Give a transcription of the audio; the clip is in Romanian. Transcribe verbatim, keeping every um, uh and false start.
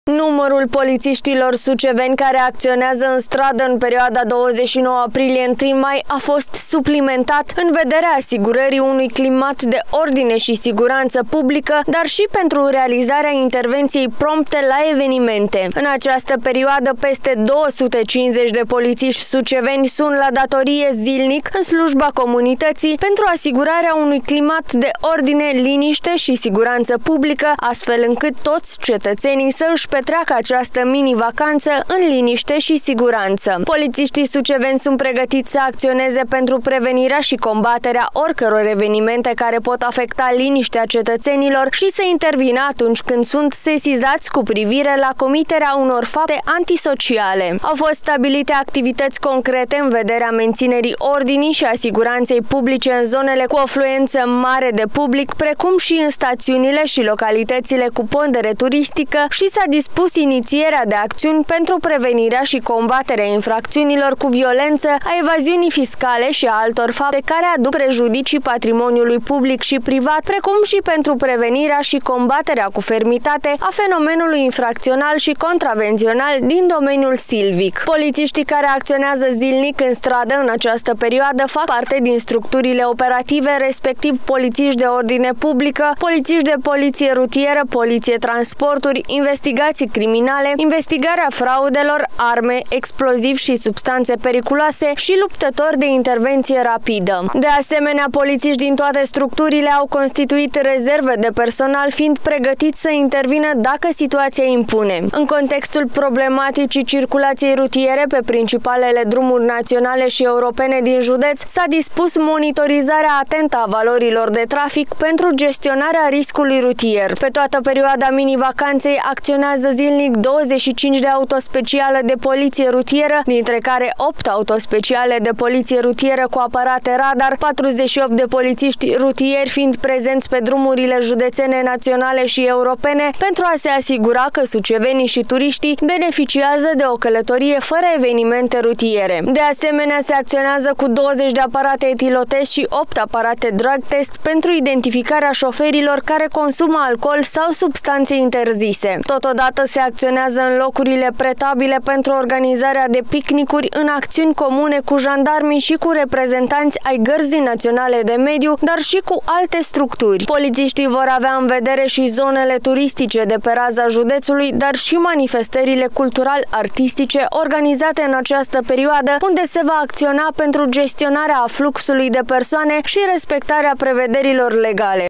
Numărul polițiștilor suceveni care acționează în stradă în perioada douăzeci și nouă aprilie - unu mai a fost suplimentat în vederea asigurării unui climat de ordine și siguranță publică, dar și pentru realizarea intervenției prompte la evenimente. În această perioadă, peste două sute cincizeci de polițiști suceveni sunt la datorie zilnic în slujba comunității pentru asigurarea unui climat de ordine, liniște și siguranță publică, astfel încât toți cetățenii să își petreacă această mini-vacanță în liniște și siguranță. Polițiștii suceveni sunt pregătiți să acționeze pentru prevenirea și combaterea oricăror evenimente care pot afecta liniștea cetățenilor și să intervină atunci când sunt sesizați cu privire la comiterea unor fapte antisociale. Au fost stabilite activități concrete în vederea menținerii ordinii și a siguranței publice în zonele cu afluență mare de public, precum și în stațiunile și localitățile cu pondere turistică, și s-a dispus inițierea de acțiuni pentru prevenirea și combaterea infracțiunilor cu violență, a evaziunii fiscale și a altor fapte care aduc prejudicii patrimoniului public și privat, precum și pentru prevenirea și combaterea cu fermitate a fenomenului infracțional și contravențional din domeniul silvic. Polițiștii care acționează zilnic în stradă în această perioadă fac parte din structurile operative, respectiv polițiști de ordine publică, polițiști de poliție rutieră, poliție transporturi, investigații criminale, investigarea fraudelor, arme, explozivi și substanțe periculoase și luptători de intervenție rapidă. De asemenea, polițiști din toate structurile au constituit rezerve de personal, fiind pregătiți să intervină dacă situația impune. În contextul problematicii circulației rutiere pe principalele drumuri naționale și europene din județ, s-a dispus monitorizarea atentă a valorilor de trafic pentru gestionarea riscului rutier. Pe toată perioada mini-vacanței acționează zilnic douăzeci și cinci de autospeciale de poliție rutieră, dintre care opt autospeciale de poliție rutieră cu aparate radar, patruzeci și opt de polițiști rutieri fiind prezenți pe drumurile județene, naționale și europene pentru a se asigura că sucevenii și turiștii beneficiază de o călătorie fără evenimente rutiere. De asemenea, se acționează cu douăzeci de aparate etilotest și opt aparate drug test pentru identificarea șoferilor care consumă alcool sau substanțe interzise. Totodată se acționează în locurile pretabile pentru organizarea de picnicuri în acțiuni comune cu jandarmii și cu reprezentanți ai Gărzii Naționale de Mediu, dar și cu alte structuri. Polițiștii vor avea în vedere și zonele turistice de pe raza județului, dar și manifestările cultural-artistice organizate în această perioadă, unde se va acționa pentru gestionarea afluxului de persoane și respectarea prevederilor legale.